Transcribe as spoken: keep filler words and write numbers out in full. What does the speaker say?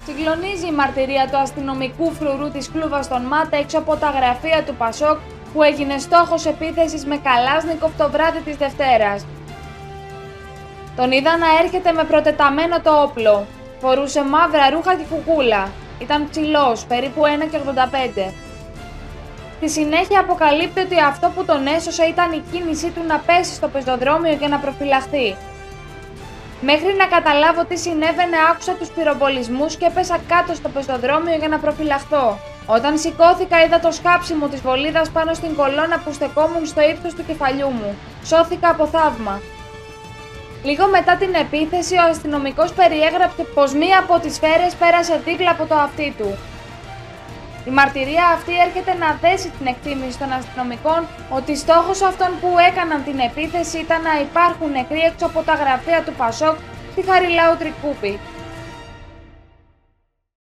Συγκλονίζει η μαρτυρία του αστυνομικού φρουρού της Κλούβας στον ΜΑΤ έξω από τα γραφεία του Πασόκ που έγινε στόχος επίθεσης με Καλάσνικοφ το βράδυ της Δευτέρας. Τον είδα να έρχεται με προτεταμένο το όπλο. Φορούσε μαύρα ρούχα και κουκούλα. Ήταν ψηλός, περίπου ένα κόμμα ογδόντα πέντε. Στη συνέχεια αποκαλύπτει ότι αυτό που τον έσωσε ήταν η κίνησή του να πέσει στο πεζοδρόμιο για να προφυλαχθεί. Μέχρι να καταλάβω τι συνέβαινε, άκουσα τους πυροβολισμούς και έπεσα κάτω στο πεζοδρόμιο για να προφυλαχθώ. Όταν σηκώθηκα, είδα το σκάψιμο της βολίδας πάνω στην κολόνα που στεκόμουν στο ύψος του κεφαλιού μου. Σώθηκα από θαύμα. Λίγο μετά την επίθεση, ο αστυνομικός περιέγραψε πως μία από τις σφαίρες πέρασε δίπλα από το αυτί του. Η μαρτυρία αυτή έρχεται να δέσει την εκτίμηση των αστυνομικών ότι στόχος αυτών που έκαναν την επίθεση ήταν να υπάρχουν νεκροί έξω από τα γραφεία του Πασόκ στη Χαριλάου Τρικούπη.